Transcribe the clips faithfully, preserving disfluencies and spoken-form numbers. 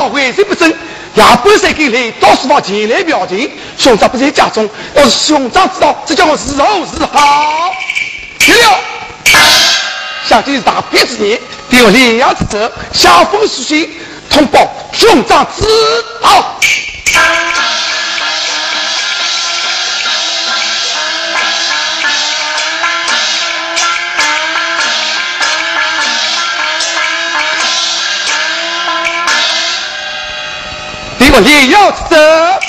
为谁不争？也不是给你到书房前来表情，兄长不在家中，要是兄长知道，这叫我是后是好。停了，想今日大变之年，得有两之责，下封书信通报兄长知道。得有两之责。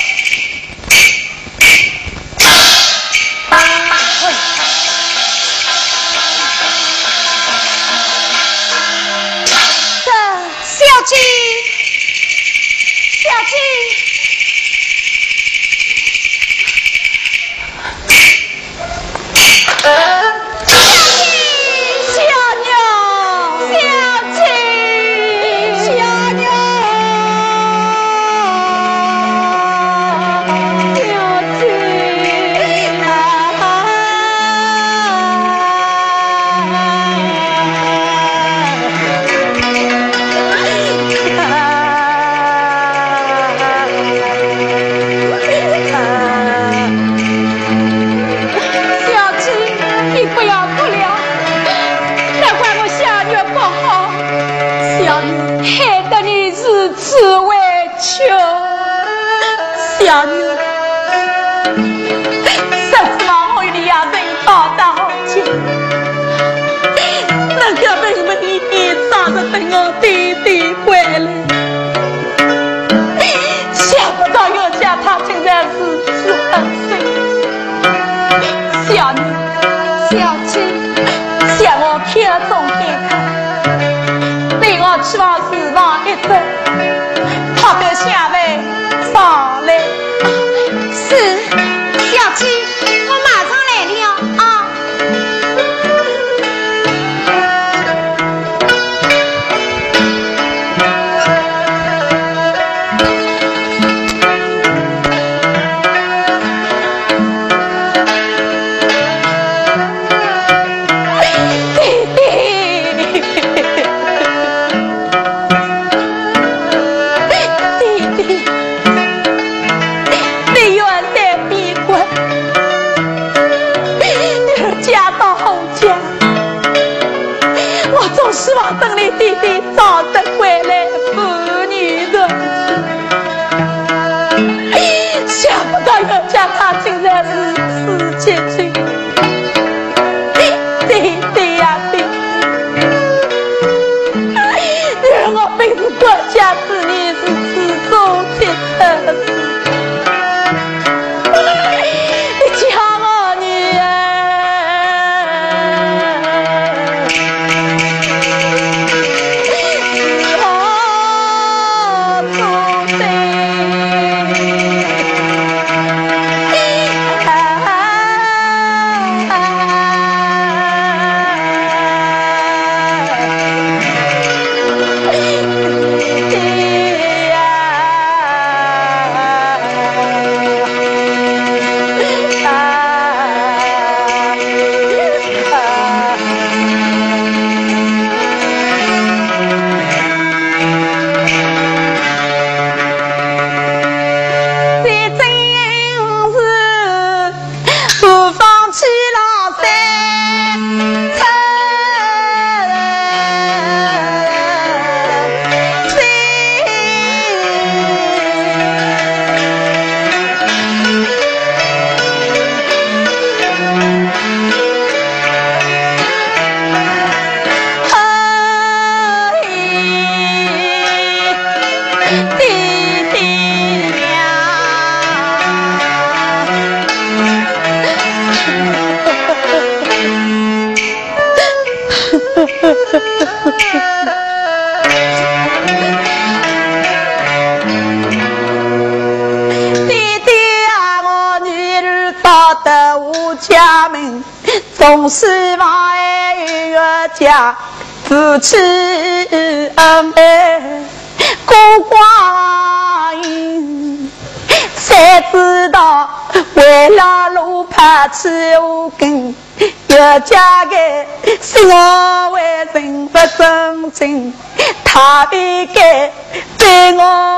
总希望爱有个家，夫妻恩爱过光阴。谁知道为了路怕起无根，有家个是我为人不真情，他必该对我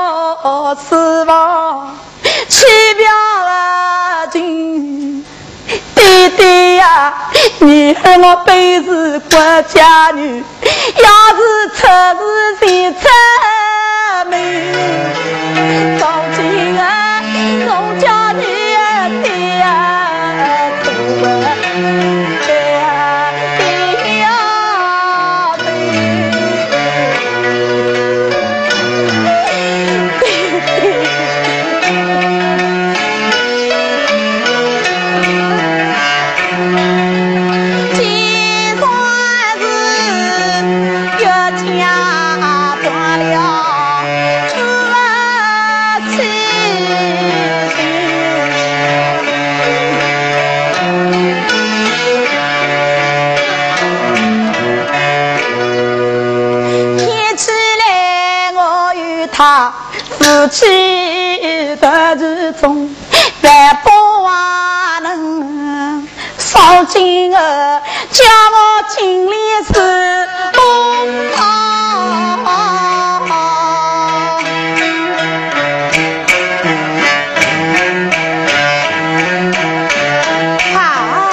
我失望，欺表而进。弟弟呀，你和我本是国家女，要是出事谁出名？从今啊，农家女的呀，多啊，的呀，夫妻的日中，万不瓦能烧金儿，叫我经历是梦啊！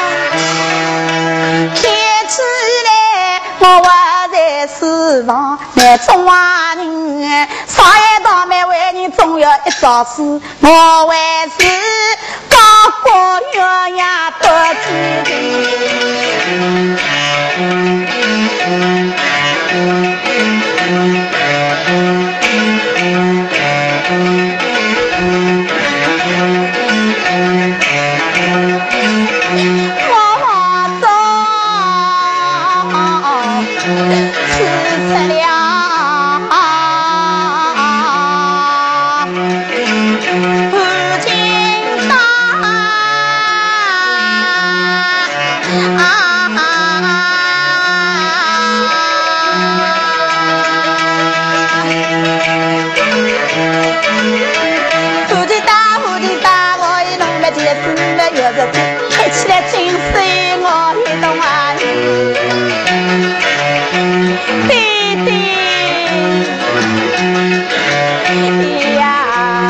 天起来，我还在失望，那中华人上一道没为你总有一桩事，我还是高高远远不知的。看起来真是我一动啊，弟弟呀，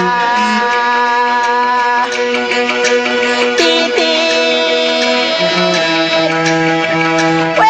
弟弟喂，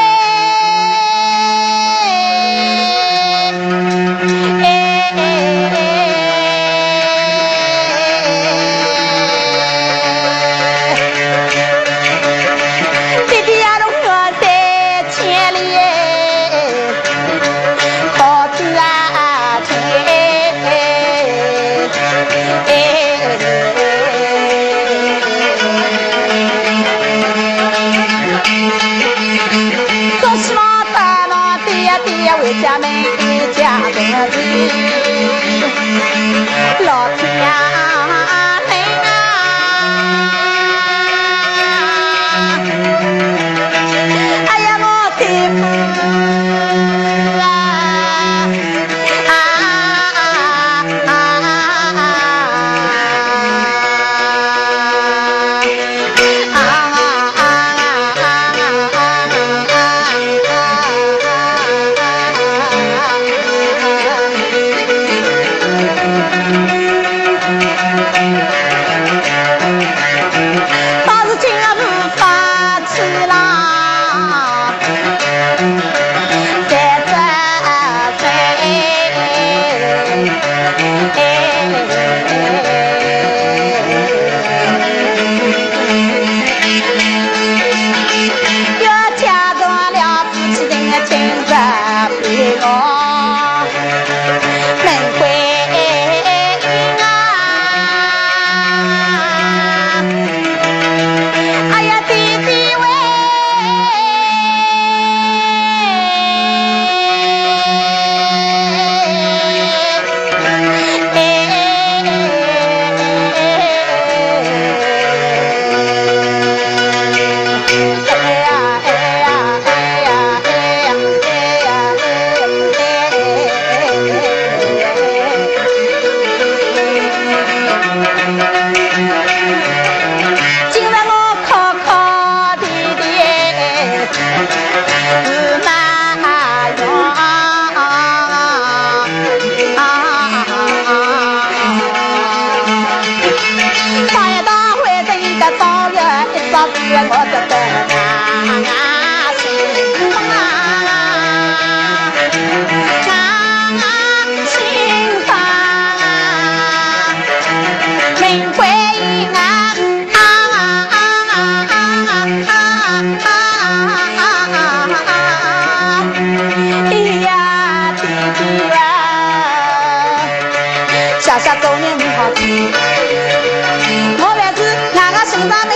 为家门一家的人，老天呀，人啊！哎呀，我的父啊！啊啊啊我的灯啊心房啊心房明归啊下下周年好听，我也是那个心脏玫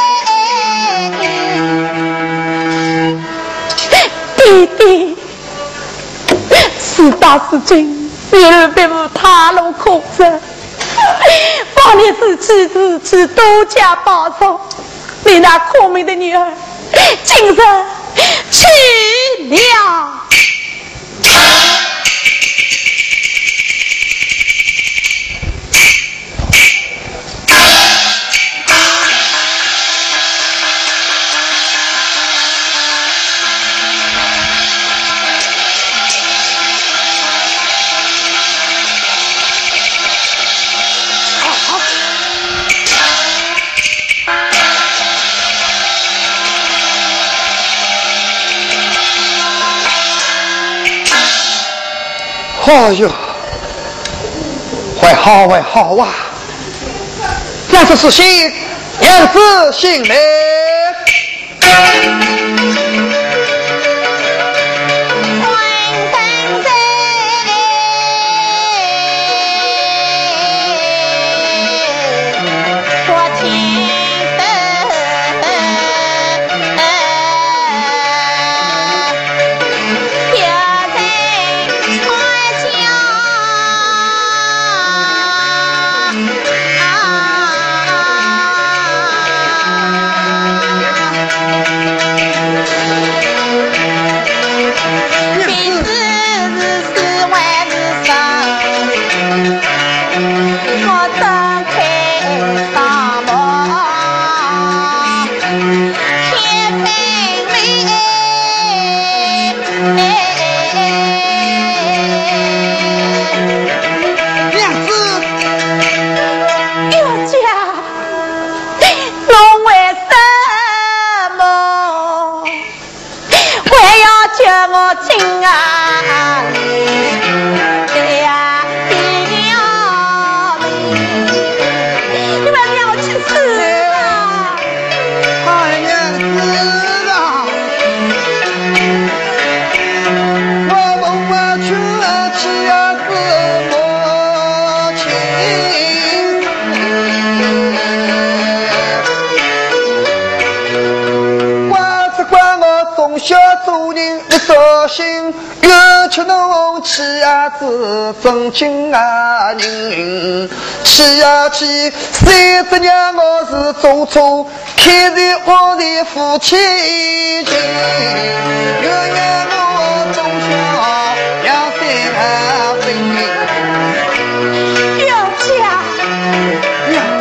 瑰。弟弟，事大事情，女儿别无他路可走，帮你自己自己多加保重。你那苦命的女儿，今生去了。 哎呦，还好还好啊！娘子是心，娘子心嘞。真情啊人，起呀起，谁知娘我是做错，开在我的夫妻情，原谅我从小两心分， 表姐， 娘子。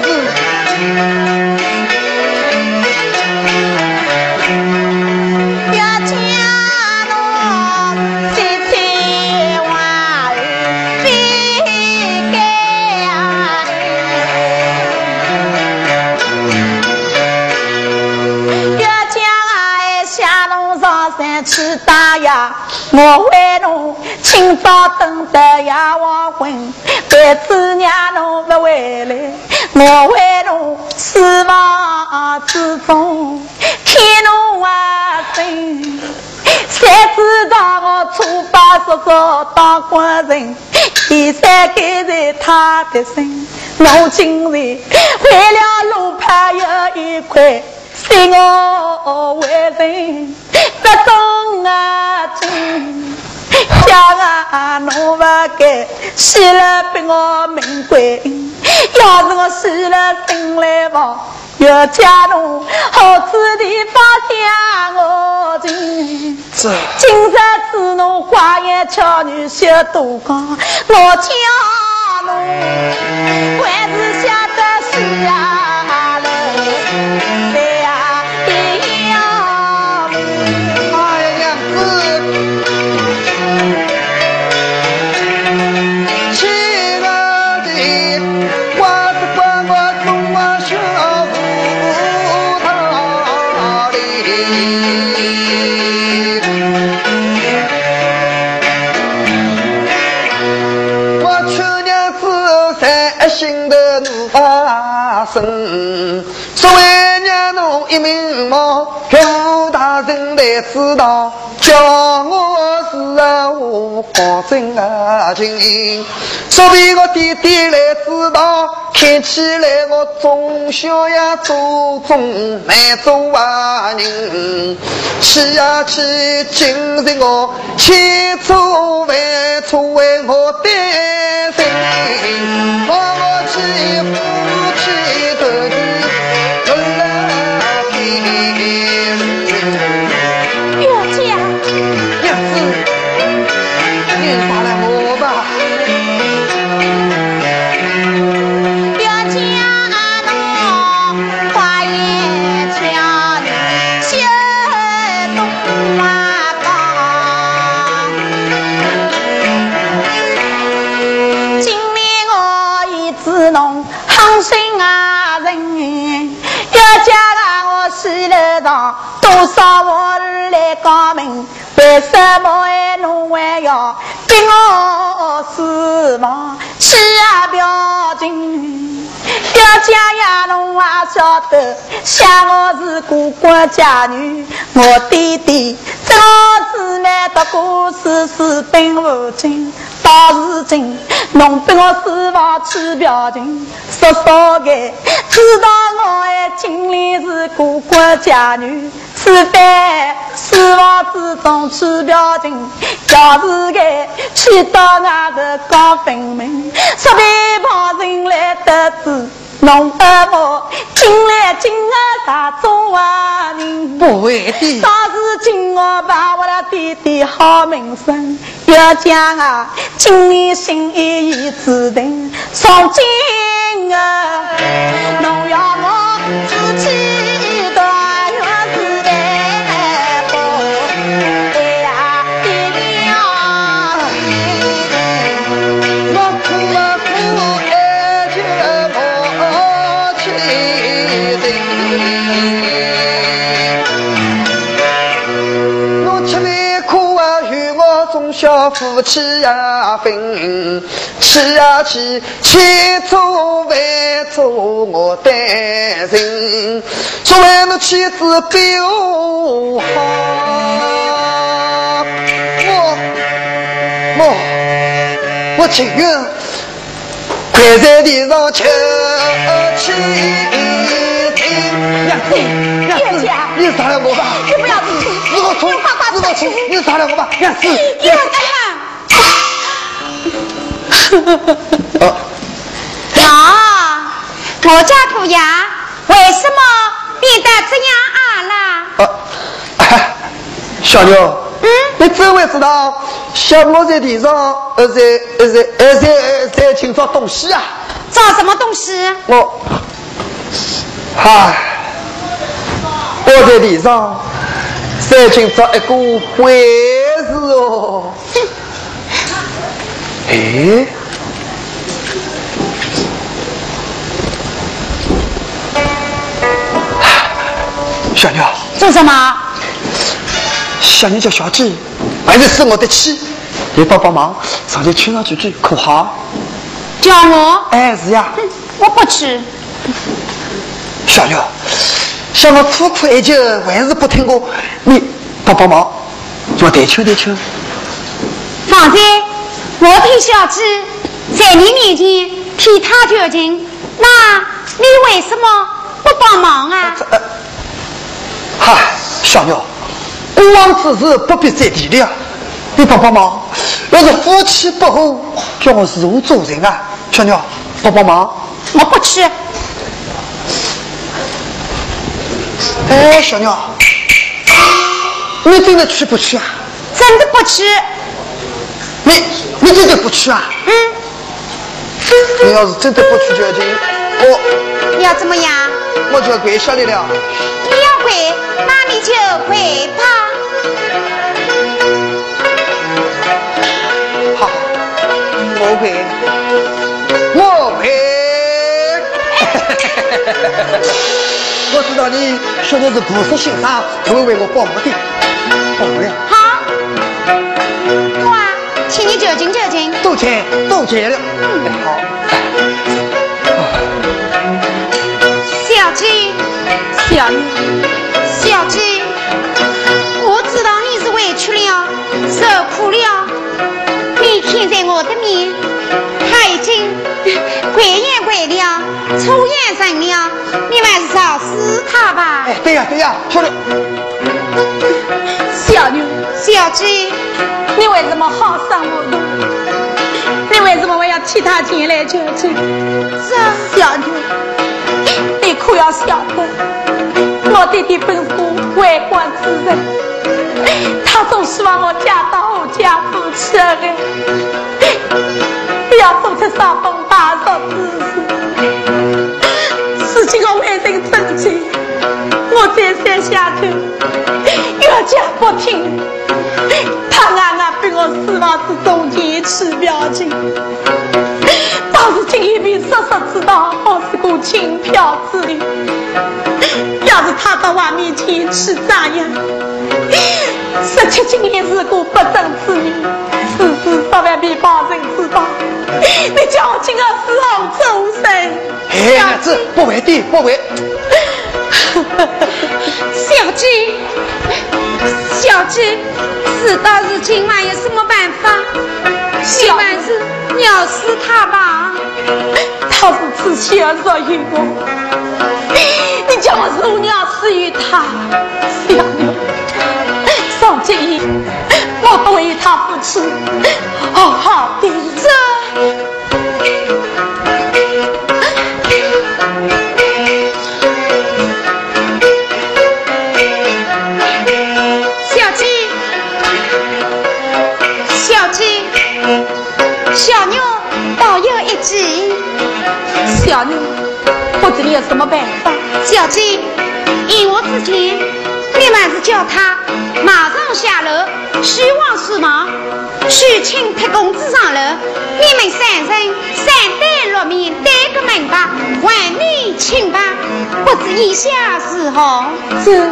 去打呀，我为侬清早等得呀黄昏，但知娘侬不回来，我为侬失望之中看侬啊心，谁知道我初八叔叔当官人，第三盖在他的身，我今日为了路牌有一块。对我为人不懂啊情，想啊侬不该死了被我命归，要是我死了生来亡，要家侬好子地方向我进。今日知侬花言巧语学多高，我叫侬还是晓得是啊喽。 我百姓的怒发生。作为娘侬一名毛，有大人来知道，叫我是啊我保证啊情。所以我弟弟来知道，看起来我从小呀做中难做啊人。去呀去，今日我千错万错为我担心，我我去夫妻头地不来听。 岳家， 娘子，你放来我吧。 岳家侬花言巧语修东华岗，今年我已知侬行心啊人，岳家啊我西楼上多少活儿来告明，为什么爱侬还要逼我死亡？去啊表情，表家呀侬也晓得，想我是孤寡家女，我弟弟这个姊妹读过书是并不精，到如今侬逼我死亡去表情，说说个知道我的经历是孤寡家女，除非死亡之中去表情，要是个去到外头讲分明，说不定旁人来得知侬和我今来今儿啥种啊人， 不会的。 到时今我把我的弟弟好名声，要讲啊，今年心意已制定，从今啊，侬要我自己的月子来过，哎呀，弟弟呀， 我苦啊苦，爱就我情人。我吃力苦啊，与我从小夫妻呀分，去呀去，千错万错我担心，作为我妻子比我好，我我我情愿跪在地上求情。娘子，娘子，你杀了我吧！ 你不要自己， 是我错，是我错，你杀了我吧！娘子， 你要干嘛？啊，我家姑爷为什么变得这样啊啦？ 啊，小妞， 嗯， 你怎会知道小我在地上呃在呃在呃在在寻找东西啊？ 找什么东西？ 我，唉，我在地上在寻找一个坏事哦。哎。小妞， 做什么？ 小妞叫小姐，还是是我的妻，你帮帮忙，上去劝上几句，可好？ 叫我？ 哎，是呀。 我不去。 小妞，像我苦苦哀求，还是不听我，你帮帮忙，我得求得求。 放心，我替小姐在你面前替他求情，那你为什么不帮忙啊？ 呃嗨，小妞，孤王之事不必再提了，你帮帮忙。要是夫妻不和，叫我如何做人啊？小妞，帮帮忙。 我不去。 哎，小妞，你真的去不去啊？ 真的不去。 你你真的不去啊？ 嗯。 你要是真的不去就行，我你要怎么样？ 我就要跪下来了。 你要跪，那你就跪吧。 好，我跪，我跪。我知道你说的是不是心肠，不会为我帮我的，帮不了。 好，我啊，请你就近就近。 都见都见了。嗯，好。 小女，小姐，我知道你是委屈了，受苦了。你看在我的面，他已经鬼也鬼了，出也成了，你还是少死他吧。 哎，对呀、啊、对呀、啊，兄弟。 小女，小姐，你为什么好伤我呢？你为什么我要替他前来求情？是小女，你可要晓得，我弟弟本是为官之人，他总希望我嫁到后家夫妻二人，不要做出伤风败俗之事。事情我未曾真情，我再三下去，越加不听，他暗暗被我失望之中延迟表情。倒是今一笔实实知道我是个轻佻之人，要是他到我面前去咋样？十七今年是个不正之女，此事十万别旁人知道。你叫我今个时候周身， 哎，娘子不为的，不为。 小姐，小姐，事到如今还有什么办法？希望是鸟死他吧。他是自欺而说于我，你叫我如鸟死于他。小女，从今以我不为他夫妻好好的这。小妞倒有一计，小妞，不知你有什么办法？小姐，依我之前，你们是叫他马上下楼，虚妄是忙，去请铁公子上楼。你们三人三对六面对个明白，还你请吧。不知以下是何？是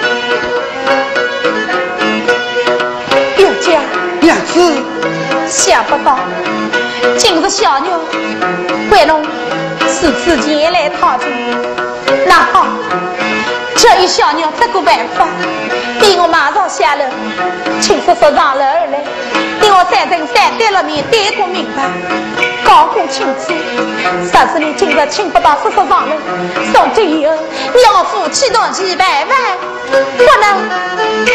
有家娘子。 想不到，今日小妞为侬是自己来讨情。那好，这一小妞这个办法，逼我马上下楼，请叔叔上楼而来，给我三人三对了面对个明白，高过请辞。但是你今日请不到叔叔上楼，从今以后你要夫妻同期拜拜，不能。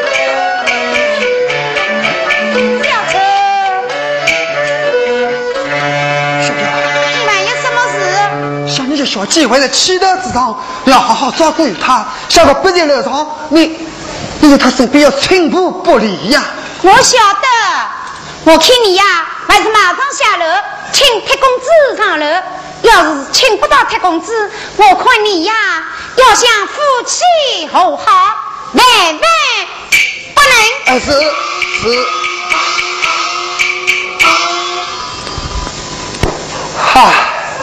你这小机会在气头之上，要好好照顾他。下个不日楼上，你你在他身边要寸步不离呀。 我晓得，我看你呀，还是马上下楼，请铁公子上楼。要是请不到铁公子，我看你呀，要想夫妻和好，万万不能。 啊，是是。哈。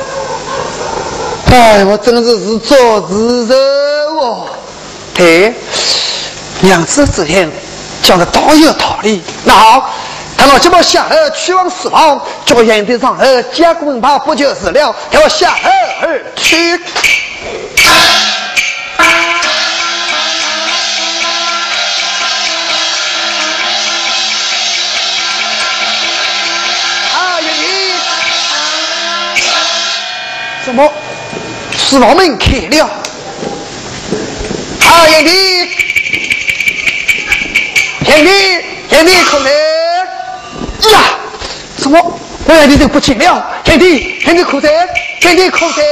哎，我真是是做事人哦！对，娘子之言讲的倒有道理。那好，等我这么下楼去往四方，叫眼地上楼加个门炮不就是了？等我下楼而去。啊，爷爷，怎么？四房门开了，啊，眼弟，眼弟，眼弟，口来呀！什么？我眼弟都不见了，眼弟，眼弟口在，眼弟口在，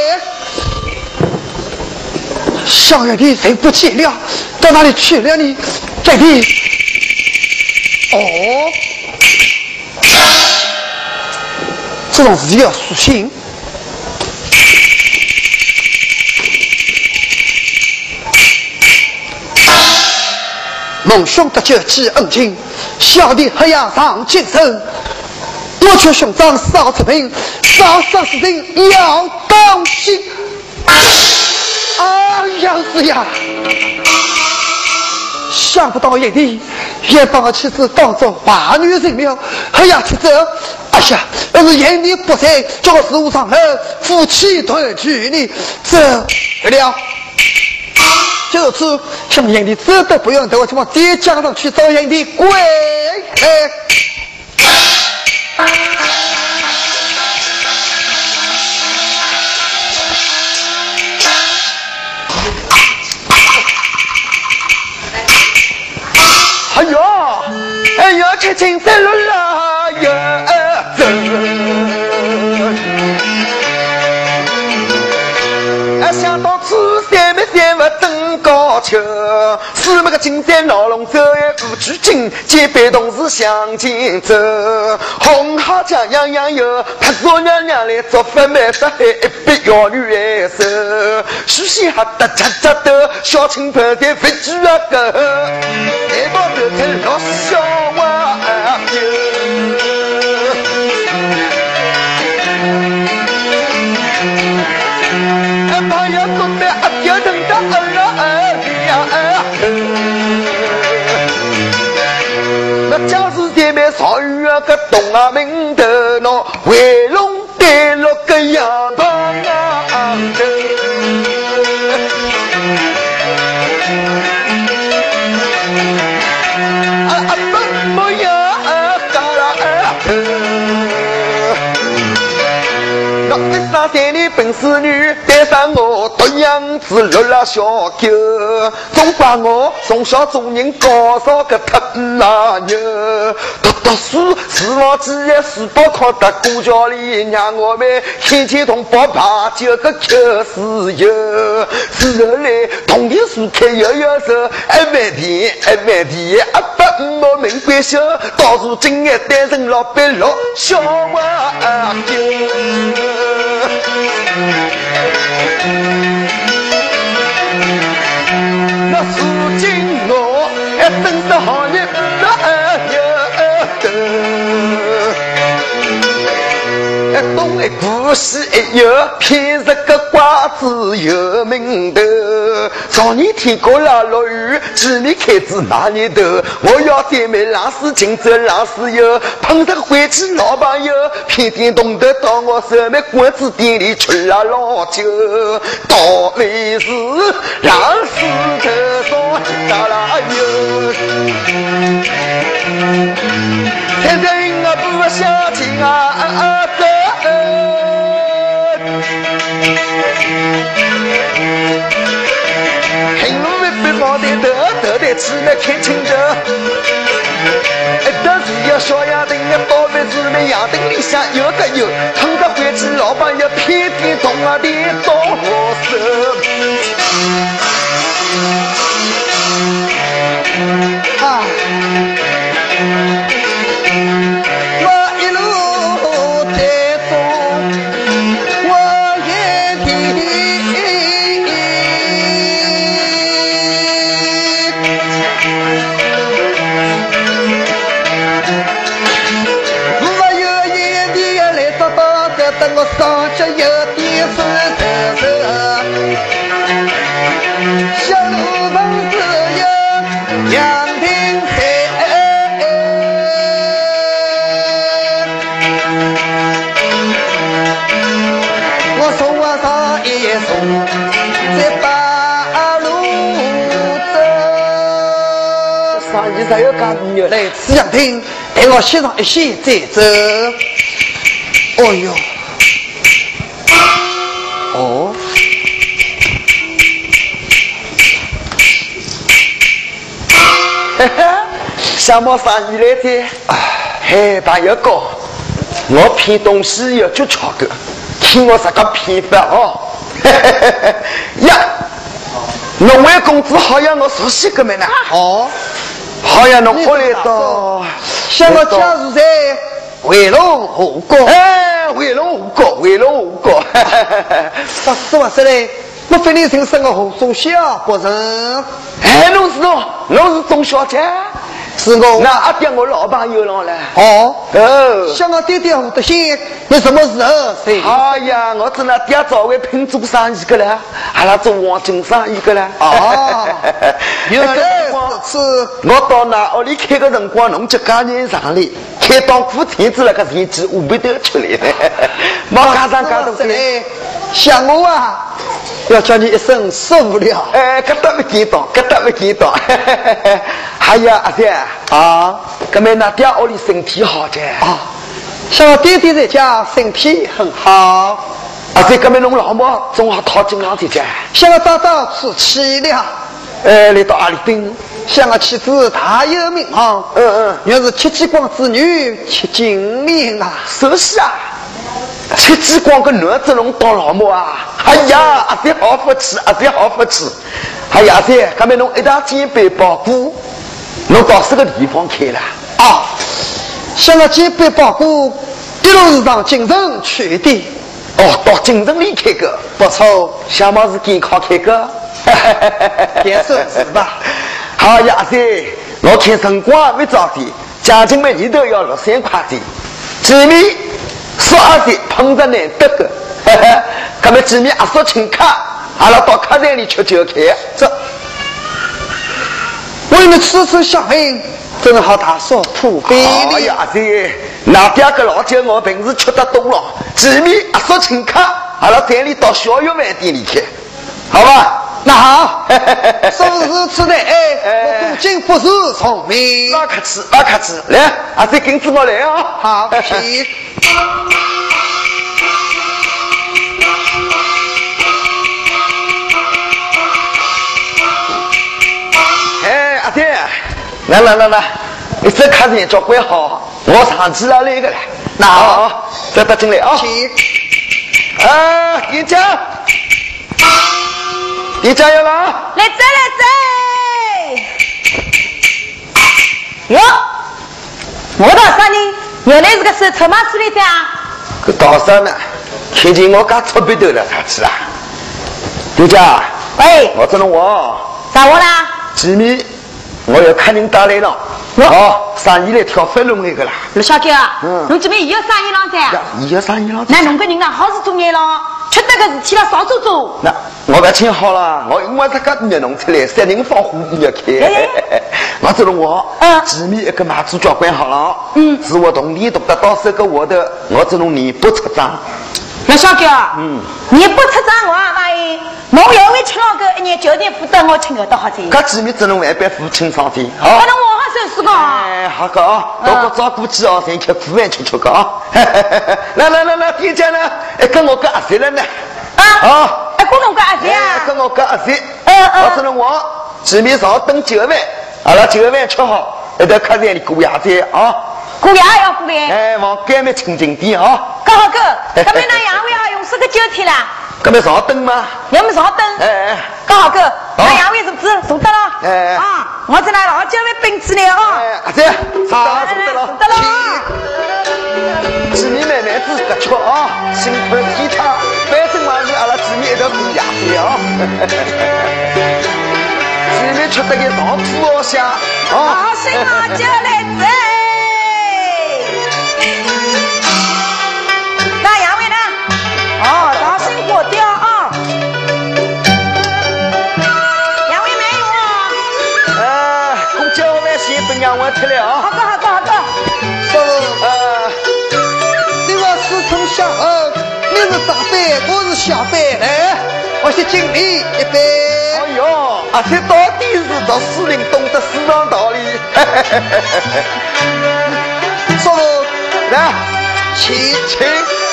小眼弟谁不见了？到哪里去了呢？眼弟，哦，这种事情要小心。蒙兄得救记恩情，小弟还要上精神。我劝兄长少出名，少少事情要当心。啊，杨子呀！想不到爷弟也把我妻子当作把女人了，还要去走。哎呀，要是爷弟不在，叫事务上楼，夫妻团聚呢，走了。 就是此像人的这都不用等我，就往街江上去找人的鬼。哎。哎呦，哎呦，吃青山路啦呀！啊，想到此山没山不登高丘，是那个金山老龙走也不拘谨，结伴同时向前走。红好江洋洋游，拍着娘娘来做饭买饭，一杯药女来手，许仙哈达恰恰的，小青盆在飞猪啊个，来把这天落小娃酒。朋友都在阿爹等着儿儿呀儿，那家是姐妹少有个东啊门的喏，围龙带了个哑巴啊的，啊啊不不呀嘎啦儿。那三三的本事女带上我的样子落了小狗，总把我从小做人高少个特那牛，读读书是我几日书包考到公交里，让我们天天同宝爬九个口是有，之后来同年书开摇摇手，一万天一万天阿爸我门关小，到如今也单身老板老小娃狗。那如今我还真是好日子啊！东一股西一有，偏是个瓜子有名头。上年天过了落雨，今年开始那年头，我要对面老师请走老师友，碰着回去老朋友，偏偏懂得到我手面馆子店里吃了老酒，倒霉是老师头上打了油。现在我不想听啊啊的。平路被包的得得的吃那看清的，但是要小丫头要到位子那丫头里下有个有，碰到回去老板要偏偏动啊的到我手。啊！我一路在走，我眼底。我上着有点分头头，小路旁只有杨庭海。我送我上一送，在八路走。上一才有干女来吃杨庭，带我西上一些再走。哦哟。哦，嘿嘿，什么生意来的？嘿，朋友哥，我骗东西要就巧个，听我这个骗法哦。嘿嘿嘿嘿呀，农委工资好像我熟悉个没呢？哦，好像侬过来到，像我家住在回龙湖高。哎，回龙湖高，回龙湖高。不是不是嘞，我非你听生个红中小不成？哎，侬是侬，侬是钟小姐。是我，那阿爹我老朋友了嘞。哦哦，像我爹爹胡德兴，你什么时候？哎呀，我在那爹早为拼做生意个了，还拉做黄金生意个了。哦，原来是我到那屋里开个辰光，侬就家人上来，开当副天子那个前期五百多出来，没加上加多来。像我啊， 要叫你一声受不了。 哎，搿搭没见到，搿搭没见到。哎呀，阿三啊， 搿么那爹屋里身体好的啊？像我爹爹在家身体很好。 阿三，搿么侬老母总好讨金郎姐姐。 像我早早出去了。 哎，来到阿里丁， 像我妻子大有名望。 嗯嗯， 原是戚继光之女，戚金莲啊。 是啊。戚继光跟男子龙当老母啊！哎呀，阿三好福气，阿三好福气！哎呀，阿三，搿么侬一大肩背包裹，侬到什个地方去了？ 啊，像我肩背包裹，一路是上京城去的。 哦，到京城里开个， 不错， 小毛是健康开个， 也算是吧。 好呀，阿三，我看辰光没早点，家境每年都要六三块钱，前面。说阿三碰着难得个，搿么几面阿叔请客，阿拉到客栈里吃酒去。 这为了此次相应，正好大说普遍。 哎呀，阿三，那边个老酒我平时吃得多了，几面阿叔请客，阿拉带你到小药饭店里去，好吧？ 那好，说是此内，我古今不是聪明。 那客气，那客气，来，阿三跟着我来啊！ 好，去。 哎，阿三，来来来来，你这客人照管好，我上去了来个来。那好，再带进来啊！ 去。 啊，店长。你加油了！ 来走来走！哟，我到啥人？原来是个手抽马处理的啊！ 个道士呢？看见我家出鼻头了，他去啊！店长， 喂， 我这侬我啥话啦？ 前面我有客人打来了，哦，生意来挑飞龙那个啦。 陆小姐啊， 嗯， 侬这边有生意浪噻？ 呀，有生意浪。 那侬个人啊，好事做眼咯，吃得个事体了少做做。 那我不请好了，我因为这个热弄出来，三人房户不要开。我这侬我， 嗯， 前面一个马主交管好了， 嗯， 是我同你读得到手个我的，我这侬你不出账。 陆小姐， 嗯， 你不出账我也满意。侬要为请老哥一年酒店负担我请个多好钱。 搿前面只能万般付清爽的，好。 那侬我好收拾个。 哎，好个啊，到个照顾几号先吃苦饭吃吃个啊。来来来来，店家呢？哎，跟我个阿谁了呢？ 啊啊， 哎，跟侬个阿谁啊？ 跟我个阿谁？ 嗯嗯。 我只能我前面上等九饭，阿拉九饭吃好，一到客栈里过夜去啊。 过夜要过来。 哎，往干面清净点啊。 刚好哥，搿边那两位啊用四个酒天啦。 搿边上灯吗？ 要么上灯。 哎哎。 刚好哥，那两位是不是坐得了？ 哎。 啊，我在那老酒位冰子呢啊。 哎，阿姐，坐得了，坐得了。 坐得了。 前面慢慢子搿吃啊，心宽体畅，反正嘛是阿拉前面一条过夜去啊。前面吃得个上铺哦下啊。 好心啊，就来走。那两位呢？哦，当心火掉啊！两位没有啊？ 呃，公交饭先不让我吃了啊。 好的，好的，好的。 说呃，你我师从相后，你是长辈，我是小辈，来，我先敬礼一杯。 哎呦，阿这到底是读书人，懂得市场道理。 说来， 请请。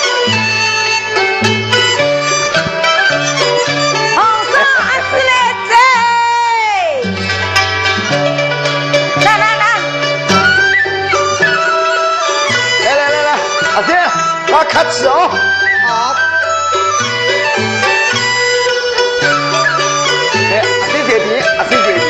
客气哦， 好。 来，阿谁这边，阿谁这边。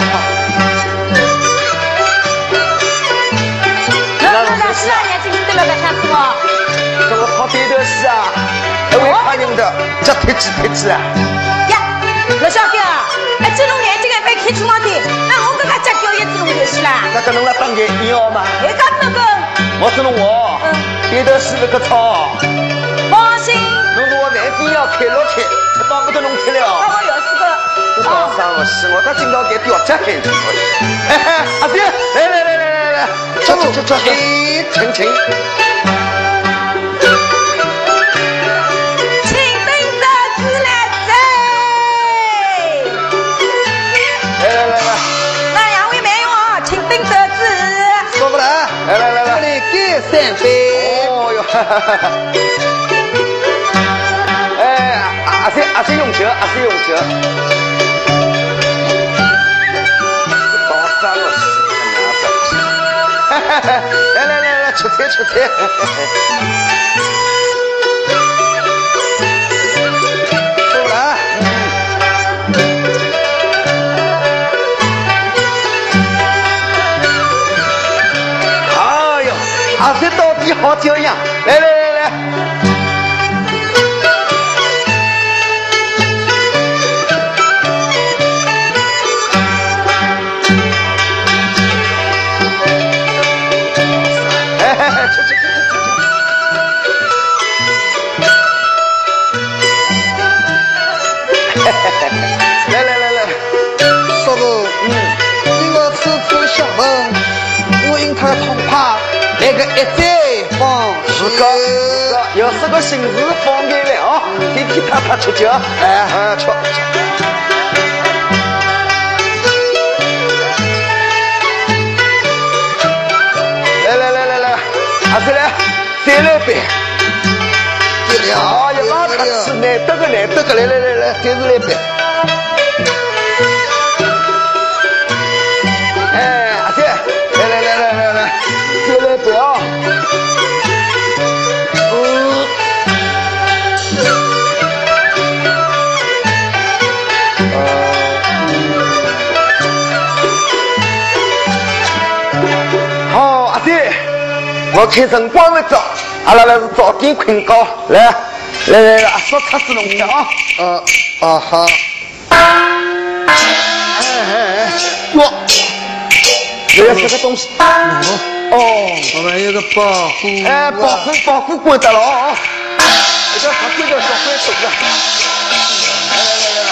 那那那是啊，眼睛对了个下子哦。 这个跑对头是啊，一位客人的，这推挤推挤啊。 呀，陆小姐啊，哎，这种眼睛还被开出来的，那我跟他家交一这种就是啦。 那个侬来当眼医药嘛？ 你讲那个。 我是侬我，对头是那个草。 放心。 侬是我万定要开落去，当不得弄出了。 那我有四个。 我早上我是我，他今朝给掉这黑子。哎哎，阿爹，来来来来来来，吃吃吃吃，请请。 请等着子来走。 哎，阿三阿三用酒，阿三用酒。到三了，来来来来，出菜出菜。走了。哎呦，阿三到底好酒样，来来来来。来来来来， 师傅，嗯，因我此次相逢，我因他痛快，来个一再放是个是个，要是个心事方便了啊，天天他他吃酒，哎哎吃吃。来来来来来，阿三来，再来杯。啊，要让他吃难得个难得个，来来来来，再是来杯。哎，阿三，来来来来来来，再来杯啊！嗯。好，阿三，我看辰光了早。阿拉来是早点困觉，来来来来，说他是龙虾啊！ 呃啊好。 哎哎哎，哟，这是个东西。哦， 我们有个保护。 哎，保护保护管得了啊！这个他这个小鬼走了。来来来来来。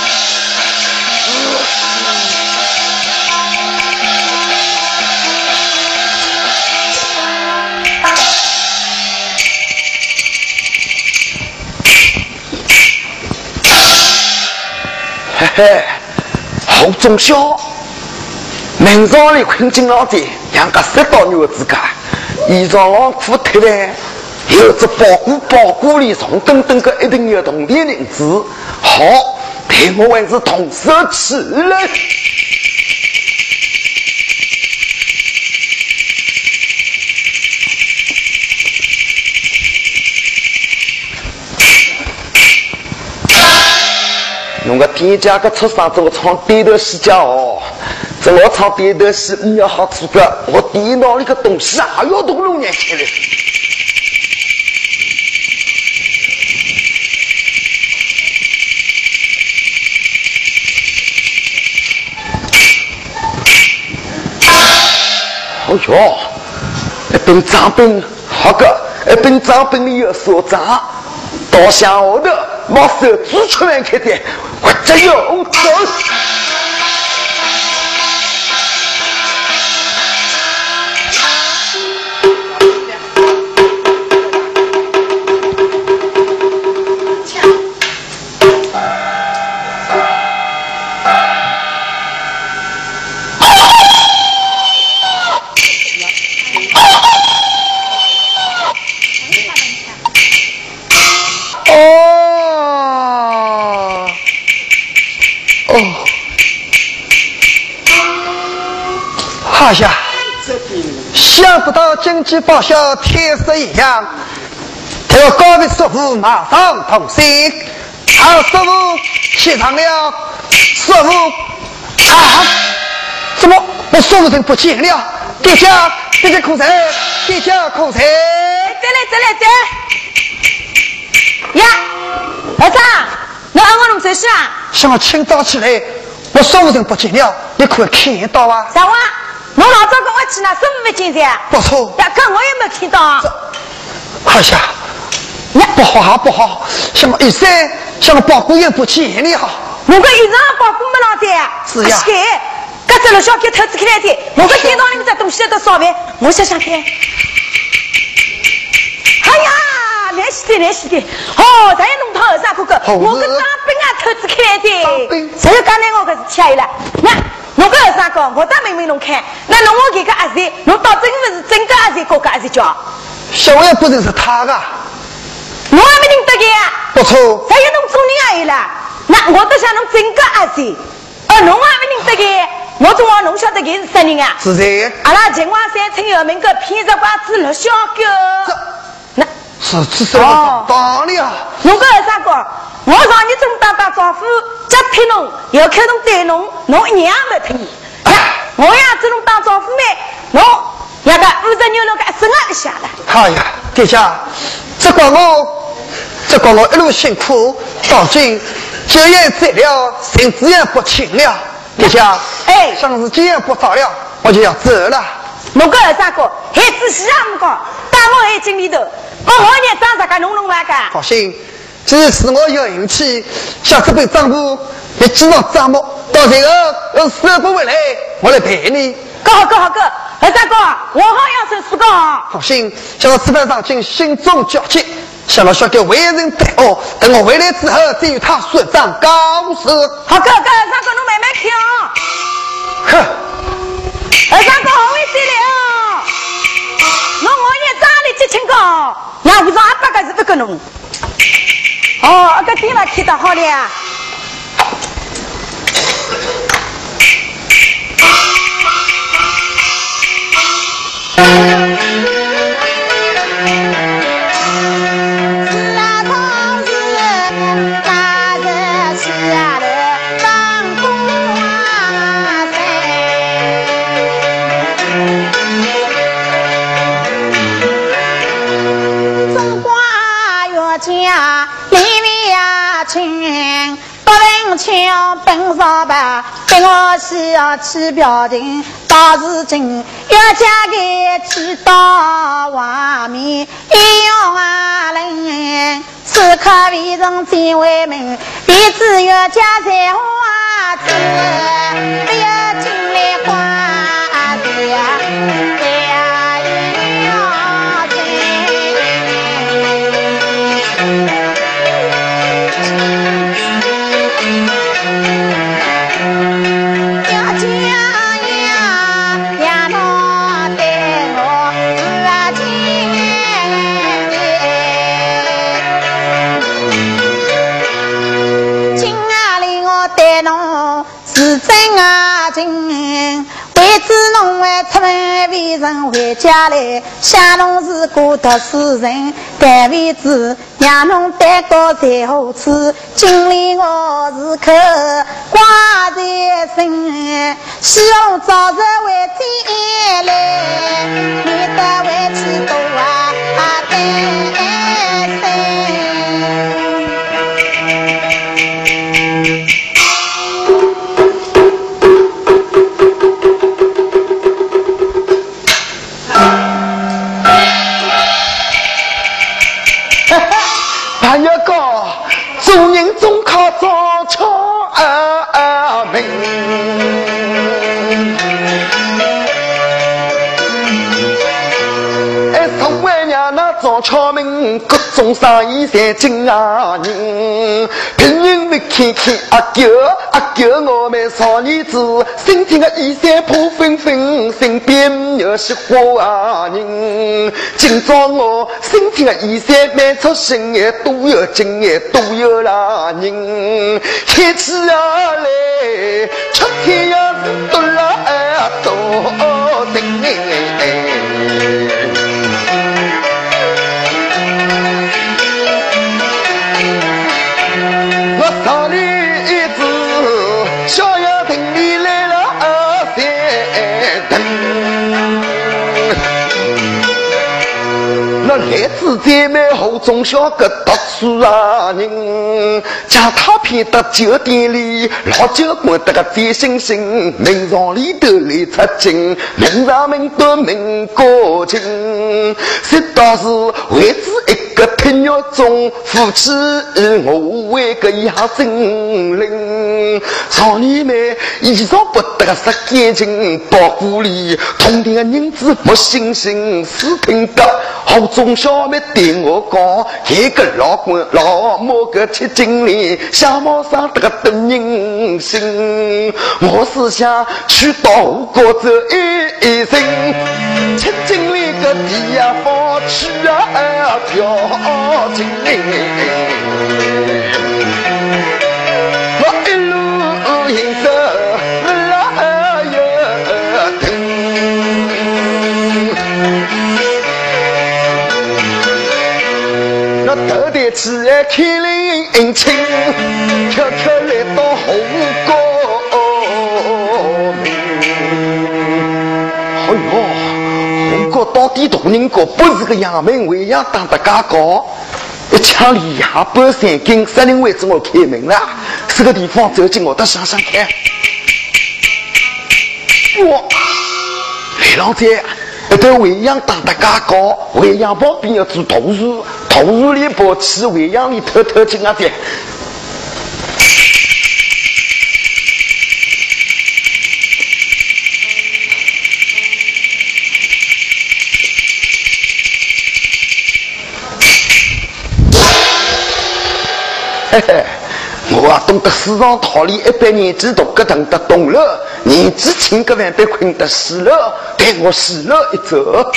嘿嘿，好中小，明朝里困进老底，养个十多牛子家，衣裳浪裤脱嘞，有着保护保护里从等等个一定有同店人子，好，陪我还是同手起来。弄个店家个出上这个唱点头戏家哦，这我唱点头戏你要好处个，我电脑里个东西还要动六年起来。哦哟，一本账本好个，一本账本里有所账，到向后头。把手指出来看的，我这有走。 哎呀，想不到经济报销天色一样，这个高位师傅马上同心，好师傅去上了，师傅啊，怎么我师傅人不见了？殿下，殿下可在？殿下可在？ 再来再来再！呀，儿子，你按我弄谁事啊？ 像我清早起来，我师傅人不见了，你可看到啊？ 啥话？侬老早跟我去那师傅没见噻？ 不错。 呀，跟我也没看到。 哎呀，不好啊不好！像我一生，像我包谷也不见了。 我个衣裳包谷没浪在。 是呀。 是的，搿只老小狗偷子开来的，我个电脑里面这东西都烧完，我想想看。哎呀，来西的来西的，哦，咱也弄到二三哥哥，我个张兵啊偷子开来的。谁又刚才我可是吃了？那。 侬个二三个，我倒明明侬看，那侬我给个阿姐，侬到真不是真个阿姐，个个阿姐叫？ 小也不认识他的。 我还没认得个呀。 不错。 还有侬做人而已啦。那我都想侬真个阿姐，哦，侬还没认得个，我总话侬晓得个是啥人啊？ 是谁？ 阿拉秦淮山村有名个偏着瓜子陆小狗。那是是什么？当然啊。 侬个二三个，我上日中打打招呼，只听侬，有口侬对侬，侬一样不听。我呀，这种打招呼呢，侬那个五十牛肉个生啊一下了。 哎呀，殿下，这个我，这个我一路辛苦，到今酒也醉了，身子也不轻了。殿下， 哎， 像是今夜不早了，我就要走了。 侬个二三个，还仔细啊，么个，大门还进里头，我我也长啥个弄弄那个。 放心，这次我有运气，下这杯账簿，你记到账目，到这个要收不回来，我来赔你。 哥好哥好哥，二三个，我好要收四个。 放心，想到吃饭上进，心中焦急，想到小哥为人歹恶，等我回来之后，再与他算账告辞。 好哥哥，二三个侬慢慢听啊。 哼。 二三个好会对了，侬我也早里接亲个，那不是阿八个是不跟侬。哦，这个电话开得好了呀。枪本上吧，跟我需要去表情，到如今要嫁给去到外面，一样啊人，此刻为人真为民，彼此要嫁在花子，不要进来花子呀。为知侬还出门为人回家来，想侬是个读书人，但为知让侬担到在何处，今里我是口挂在身，希望早日回家来，免得回去多啊担心。 朋友讲，做人总靠早巧而明。哎，从外娘那早巧明，各种生意侪进啊人。平人没看看阿舅，阿舅我们少年子，身体个衣衫破纷纷，身边有些花啊人。今朝我身体个衣衫满出新也都有金也都有啦人，开起啊来，出天也是多啦多丁哎。来自姐妹后中小个读书啊人，将他骗到酒店里，老酒馆得个醉醺醺，门上里头来出金，门上门都门过情，这倒是为子一个平日中夫妻我为个一下心灵，少年们衣裳不得十件情，包谷里通天的人子没信心，是听得好中小妹对我讲，一个老官老母个七经理，下毛上得个等人心，我是想去到过这一一生，七经理个地呀放去啊跳进我一路迎着来呀等，那头戴起来开领青，悄悄来到红高明。哎呦，红高到底大人国不是个杨门为样当得嘎高。一枪里下半山根森林位置我开门了，这个地方走进我的想想看。哇，来郎在一头围阳打得嘎高，围阳旁边要做投入，投入里跑去围阳里偷偷进啊的。嘿嘿，我啊懂得市场套利，一般年纪大个懂得懂了，年纪轻个万被困得死了，带我死了一走。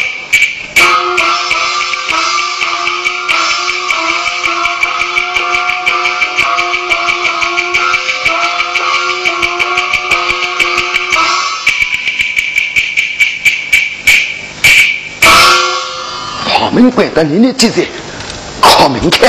跑门关的你的记者，靠门看。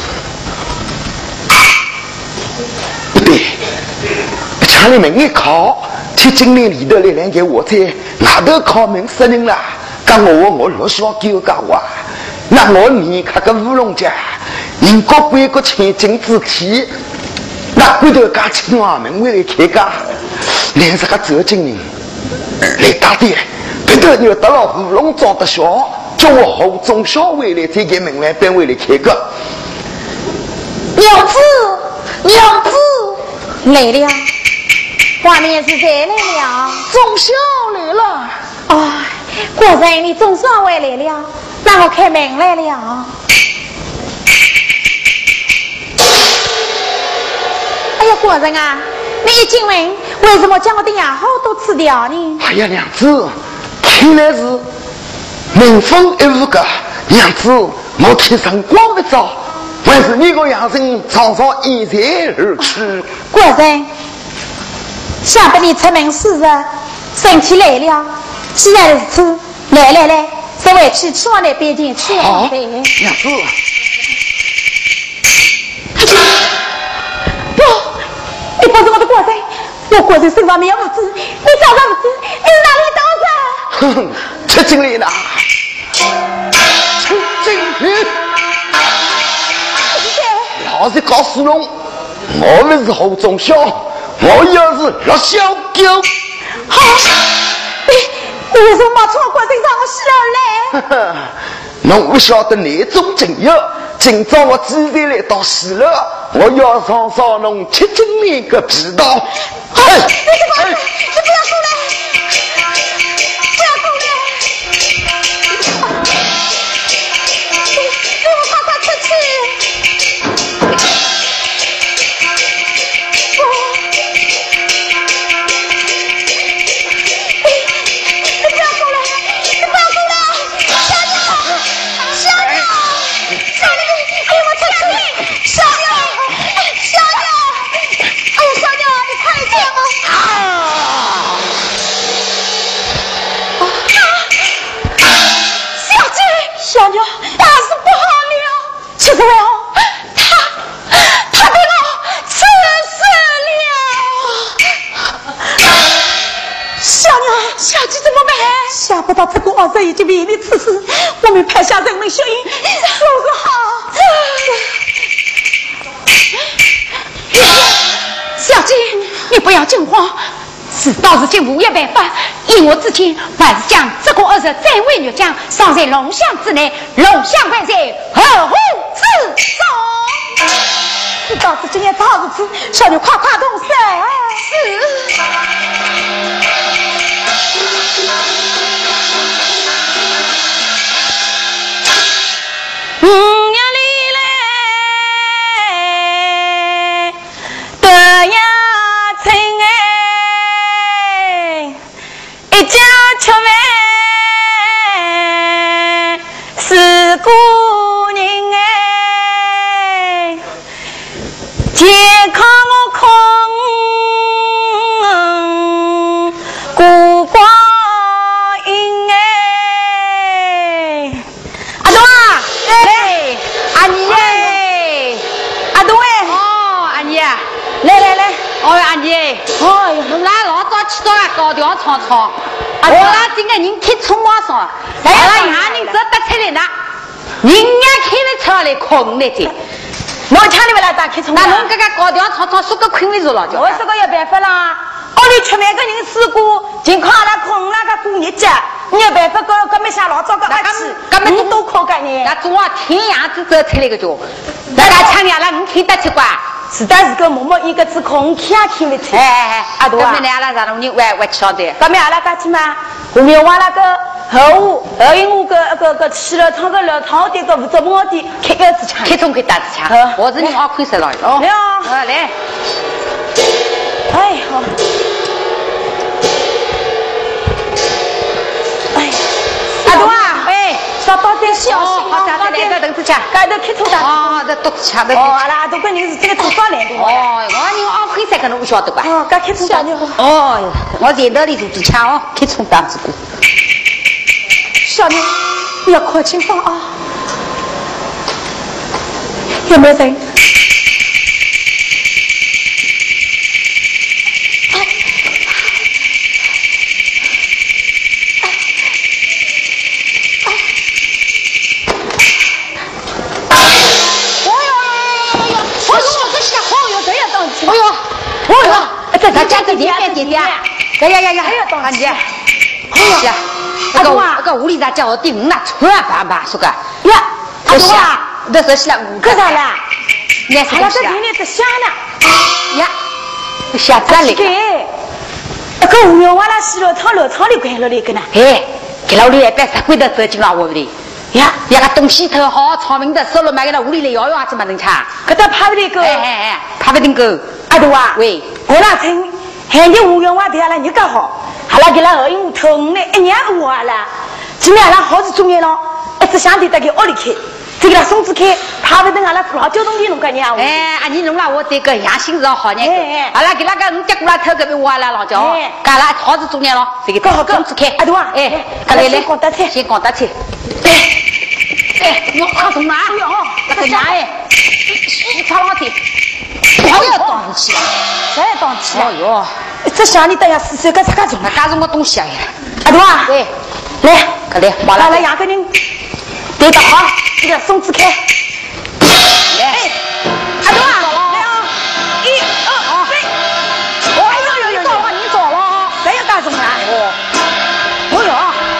家里面一靠，去经理里头来两个我在外头靠门死人了，讲我我六小九个话，那我你看个乌龙家，人国归国千金之体，那回头家青蛙门为来开家，连这个走经人来打的，回头又得了乌龙找得小，叫我后中小回来再给门外边回来开个。 娘子，娘子来了。外面是谁来了？ 总小来了。 哎，果然你总算回来了，那我开门来了。哎呀，果然啊，你一进门，为什么将我的牙号都吃掉呢？ 哎呀，娘子，看来是门风一五个，娘子，我天上光不照，还是你个养生常常一来而去。 果然。想被你出门是日，身体来了。既然如此，来来来，这位去去往那边境去往的。 娘子， 不，你不是我的国人，我国人身上没有物资，你找到物资，你哪里找着？哼哼，出经理了，出经理。老子告诉侬，我们是后中小。我要是六小九， 好，你你为什么从我国身上我死了嘞？ 侬不晓得哪种情由？今朝我自然来到死了，我要上上侬七经理个皮刀。 好，你这个，你不要过来，不要过来，给我快快出去！小妞大事不好了，七十万哦，他他被我刺死了。小妞，小姐怎么办？想不到这个儿子已经被你刺死，我们派下人民血印，收拾好。小姐，你不要惊慌，事到如今无一办法。以我之前还是将这个儿子再为女将放在龙象之内，龙象万岁，呵护走。知道是今年大日子，小女快快动手。是。五月里来得呀亲哎，一家吃饭是姑人哎，健康我空孤光阴哎，阿东啊，来，阿妮哎，阿东哎， 哦，阿妮， 来来来， 哦，阿妮， 哦哟， 侬拉老早起到了高调唱唱， 啊我拉今个人开冲马上， 哎呀阿拉伢人只得出来呢，人家开了车来空来的， 侬抢你不来打开冲那侬这个高调唱唱，说个困为着了就。 我说个有办法啦，屋里吃饭个人事故，情况阿拉空那个过日子，你有办法个个没想老早个阿起， 那么你都靠个人， 那总啊天样子走出来个就，那个抢伢拉你听得起怪。 是的是个默默一个字空看也看不出。 哎哎哎， 阿多啊， 那阿拉让侬人歪歪晓得。 咱们阿拉家去嘛，后面我那个后屋后因我个个个去了唱个楼堂的个负责门的开个子枪， 开冲开打子枪，我是人好看死了哦。 来啊， 啊来， 哎好，哎，阿多啊， 哎， 稍等点小心好，再来个凳子枪， 盖头开错的。 哦，这肚子枪的。 哦，阿拉都跟人是这个多少年的。 哦，我人好看死，可能不晓得吧？ 哦，该开错的就好。 哦，我前头里肚子枪哦，开冲打子过。 小妞，你要靠近放啊！有没有人？ 哎呦，哎呦，这咱家的点点点点，呀呀呀呀， 还要当姐，哎呀，那个那个屋里咱叫我顶五那穿吧吧，说个呀，阿东啊， 这是是了， 干啥了？ 你还要在里面在想呢？ 呀，下站了。 那个五秒完了，洗了厂楼厂里关了那个呢？ 哎，给老李也别啥鬼的走进了我里。呀，一个东西头好聪明的，收了买给他屋里来摇摇，怎么能吃？ 可他怕不得个？ 哎哎哎，怕不得个。 阿东啊， 喂， 我那称喊你五秒完的阿拉你干好，阿拉给他二因头呢一年五完了，今年阿拉好是中年了，一直想得得给屋里开。这个松子开，怕不得阿拉老交通的弄个娘。 哎，阿你弄了我这个养心是好年哎， 阿拉给那个你接过来偷个被挖了老叫，干了好子中年了，这个刚好松子开。 阿东啊， 哎，来来来， 先讲得菜， 先讲得菜。哎，哎，我靠什么？哎呦，那个娘哎，你擦老天，我要当起了， 谁要当起了？ 哎呦， 这想你等下四岁个啥个种？ 那干什么东西啊？ 阿东啊， 喂， 来， 快来，马来上来两个人，对的好，这个松子开。 来， 阿东啊，来啊，一二三，哦呦呦呦，走了你走了，谁要干什么啊？哦，哦哟。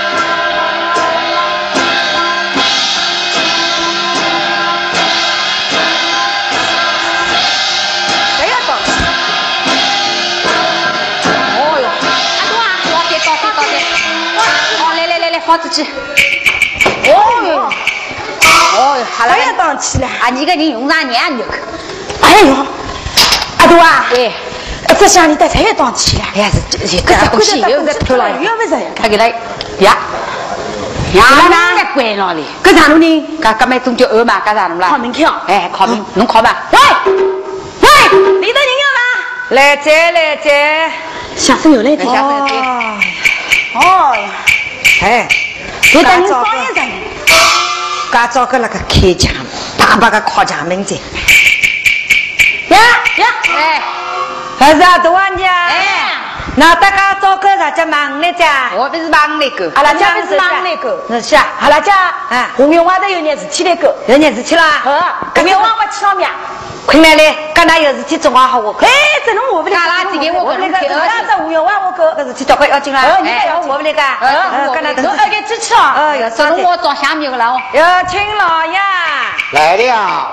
放出去。哦哟，哦哟，好了， 还要当起来啊！你个人用啥年牛？ 哎呦，阿杜啊， 对， 这下你带才要当起来。 哎呀，这这这东西又在偷了， 又不是？ 他给他呀，呀，那个关了哩。 干啥弄呢？ 干干嘛中秋二嘛？干啥弄啦？ 考明天。 哎，考明，侬考吧。 喂喂，里头人有吗？ 来接来接， 下生有来的。 下生有来。哦。 哎， 给等你双眼人， 刚找个那个开奖，大把个考奖名字。 呀呀， 哎， 还是阿多啊你啊？ 哎， 那大家找个啥叫忙来着？ 我不是忙那个， 阿拉家不是忙那个， 那是啊， 阿拉家啊， 后面娃的有年事体那个， 有年事体啦。 好，后面娃娃去上面。 快来来，干刚才有事体总好我哎，这种我不来， 垃圾给我那个， 那这五月万我哥，这事体早快要进来，哎，我不来干，呃，刚才等二个支持啊，呃，要这种我抓下面个了哦， 要请老爷来了，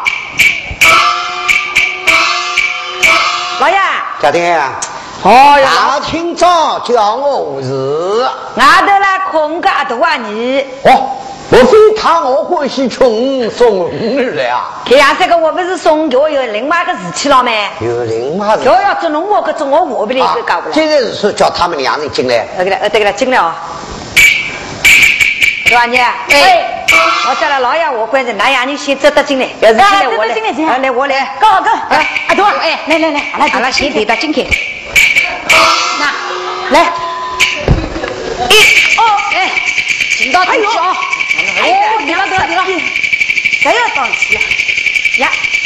老爷， 家丁啊。 哦， 大清早叫我无事， 俺都来空个阿多啊你。 哦，我非他我欢喜穷送儿了呀。 这样这个我不是送给我有另外个事体了没？ 有另外就要做农我个做我我不里个搞不了。 现在是说叫他们两人进来。 呃，给他，呃，对给他进来啊。对吧你？哎，我叫了老爷，我关着南阳，你先走得进来，要是进来我来，来我来， go go， 哎，阿多，哎，来来来，来， 好了，先给他进去。 那，来，一，哦， 哎，进到进去啊！ 哦，对了对了对了，这要到齐了，呀，